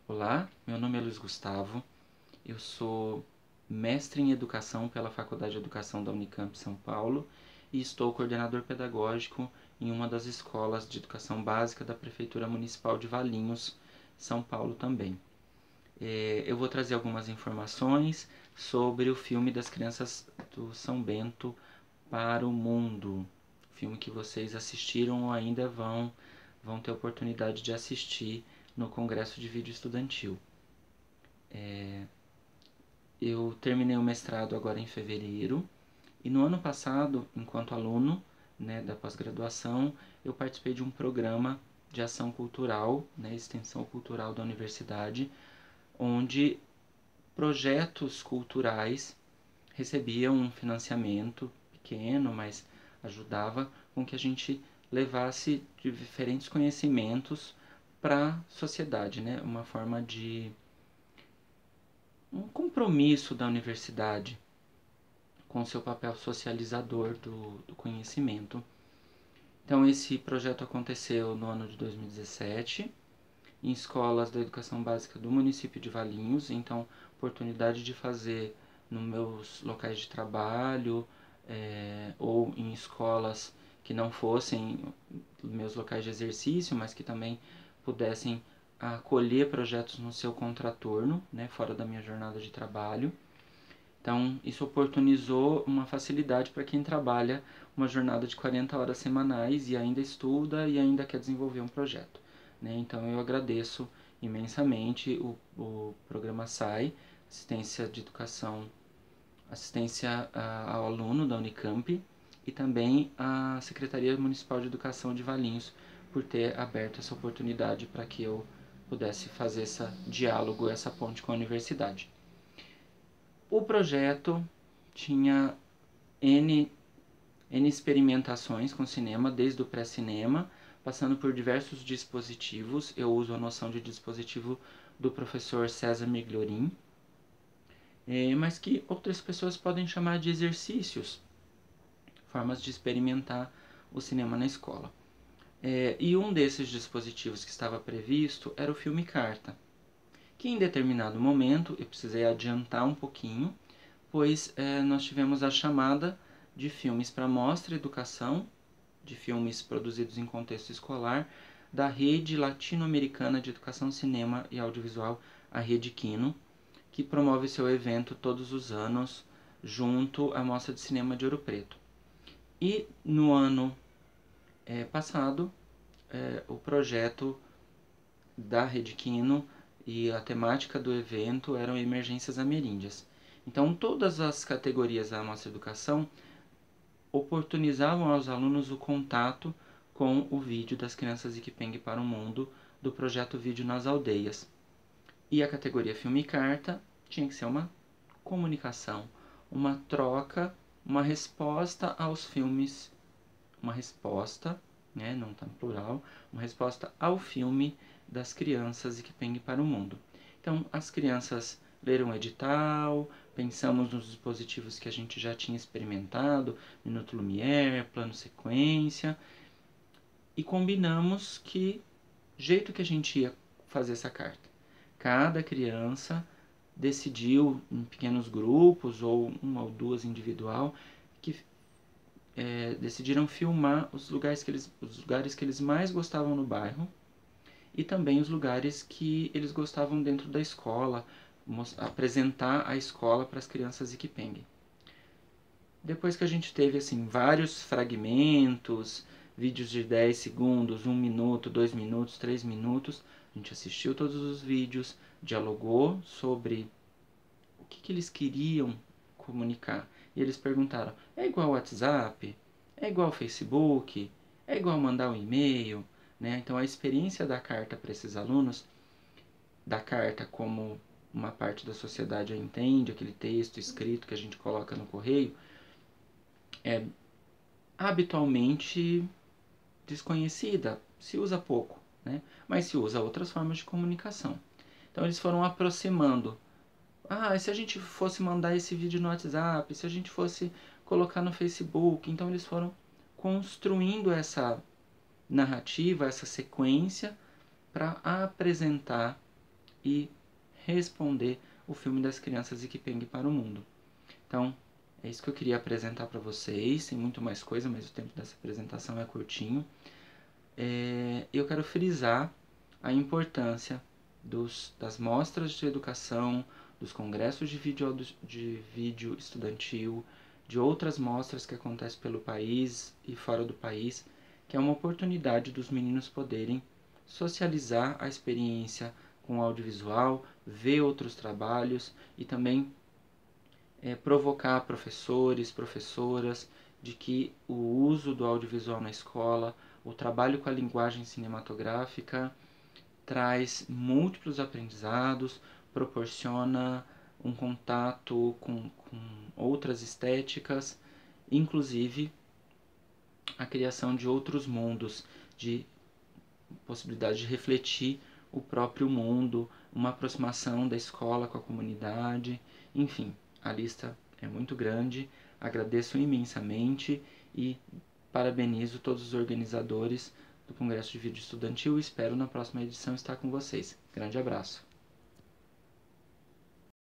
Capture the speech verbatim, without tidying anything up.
Olá, meu nome é Luiz Gustavo, eu sou mestre em Educação pela Faculdade de Educação da Unicamp São Paulo e estou coordenador pedagógico em uma das escolas de educação básica da Prefeitura Municipal de Valinhos, São Paulo também. É, eu vou trazer algumas informações sobre o filme das crianças do São Bento para o Mundo, filme que vocês assistiram ou ainda vão, vão ter oportunidade de assistir no Congresso de Vídeo Estudantil. É, eu terminei o mestrado agora em fevereiro e no ano passado, enquanto aluno, né, da pós-graduação, eu participei de um programa de ação cultural, né, extensão cultural da universidade, onde projetos culturais recebiam um financiamento pequeno, mas ajudava com que a gente levasse diferentes conhecimentos para a sociedade, né? Uma forma de um compromisso da universidade com seu papel socializador do, do conhecimento. Então esse projeto aconteceu no ano de dois mil e dezessete, em escolas da educação básica do município de Valinhos, então oportunidade de fazer nos meus locais de trabalho é, ou em escolas que não fossem meus locais de exercício, mas que também pudessem acolher projetos no seu contraturno, né, fora da minha jornada de trabalho. Então, isso oportunizou uma facilidade para quem trabalha uma jornada de quarenta horas semanais e ainda estuda e ainda quer desenvolver um projeto, né? Então, eu agradeço imensamente o, o programa S A I, Assistência de Educação, Assistência a, ao Aluno da Unicamp, e também a Secretaria Municipal de Educação de Valinhos por ter aberto essa oportunidade para que eu pudesse fazer esse diálogo, essa ponte com a universidade. O projeto tinha N, N experimentações com cinema, desde o pré-cinema, passando por diversos dispositivos. Eu uso a noção de dispositivo do professor César Migliorin, é, mas que outras pessoas podem chamar de exercícios, formas de experimentar o cinema na escola. É, e um desses dispositivos que estava previsto era o filme Carta, que em determinado momento, eu precisei adiantar um pouquinho, pois é, nós tivemos a chamada de filmes para mostra e educação, de filmes produzidos em contexto escolar, da Rede Latino-Americana de Educação, Cinema e Audiovisual, a Rede Quino, que promove seu evento todos os anos junto à Mostra de Cinema de Ouro Preto. E no ano é, passado, é, o projeto da Rede Quino e a temática do evento eram emergências ameríndias. Então, todas as categorias da nossa educação oportunizavam aos alunos o contato com o vídeo das crianças Iquipeng para o Mundo, do projeto Vídeo nas Aldeias. E a categoria Filme e Carta tinha que ser uma comunicação, uma troca, uma resposta aos filmes, uma resposta, né, não está no plural, uma resposta ao filme das crianças Iquipeng para o Mundo. Então, as crianças leram o edital, pensamos nos dispositivos que a gente já tinha experimentado, Minuto Lumière, plano sequência, e combinamos que jeito que a gente ia fazer essa carta. Cada criança decidiu em pequenos grupos ou uma ou duas individual que é, decidiram filmar os lugares, que eles, os lugares que eles mais gostavam no bairro e também os lugares que eles gostavam dentro da escola, apresentar a escola para as crianças Iquipeng. Depois que a gente teve assim vários fragmentos, vídeos de dez segundos, um minuto, dois minutos, três minutos, a gente assistiu todos os vídeos, dialogou sobre o que, que eles queriam comunicar. E eles perguntaram, é igual ao WhatsApp? É igual ao Facebook? É igual mandar um e-mail? Né? Então a experiência da carta para esses alunos, da carta como uma parte da sociedade entende, aquele texto escrito que a gente coloca no correio, é habitualmente desconhecida, se usa pouco, né? Mas se usa outras formas de comunicação. Então eles foram aproximando. Ah, e se a gente fosse mandar esse vídeo no WhatsApp, se a gente fosse colocar no Facebook, então eles foram construindo essa narrativa, essa sequência para apresentar e responder o filme das crianças Ikipeng para o mundo. Então, é isso que eu queria apresentar para vocês, tem muito mais coisa, mas o tempo dessa apresentação é curtinho. É, eu quero frisar a importância dos, das mostras de educação, dos congressos de vídeo, de vídeo estudantil, de outras mostras que acontecem pelo país e fora do país, que é uma oportunidade dos meninos poderem socializar a experiência com o audiovisual, ver outros trabalhos e também é, provocar professores, professoras, de que o uso do audiovisual na escola, o trabalho com a linguagem cinematográfica, traz múltiplos aprendizados, proporciona um contato com, com outras estéticas, inclusive a criação de outros mundos, de possibilidade de refletir o próprio mundo, uma aproximação da escola com a comunidade, enfim, a lista é muito grande. Agradeço imensamente e parabenizo todos os organizadores do Congresso de Vídeo Estudantil e espero na próxima edição estar com vocês. Grande abraço!